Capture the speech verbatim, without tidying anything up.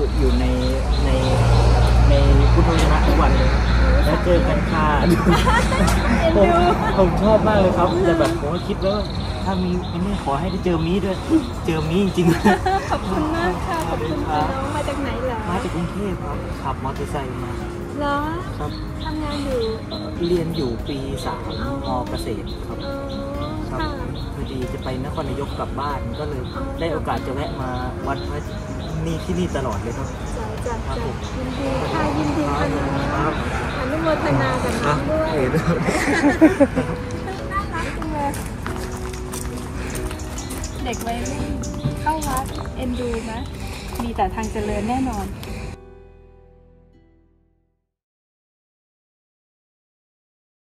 อยู่ในในในพุทธวจนะทุกวันเลยแล้วเจอกันค่ะผมผมชอบมากเลยครับแต่แบบผมก็คิดว่าถ้ามีอันนี้ขอให้ได้เจอมีด้วยเจอมีจริงๆขอบคุณมากค่ะขอบคุณค่ะน้องมาจากไหนเหรอมาจากกรุงเทพครับขับมอเตอร์ไซค์มาเหรอครับทำงานอยู่เรียนอยู่ปีสามมเกษตรครับครับค่ะพอดีจะไปนครนายกกลับบ้านก็เลยได้โอกาสจะแวะมาวัดพระนี่ที่นี่ตลอดเลยครับจ้ะจ้ะจ้ะยินดีค่ะยินดีค่ะน้องอนุโมทนากับน้องด้วยน่ารักจังเลยเด็กวัยรุ่นเข้าวัดเอ็นดูนะมีแต่ทางเจริญแน่นอน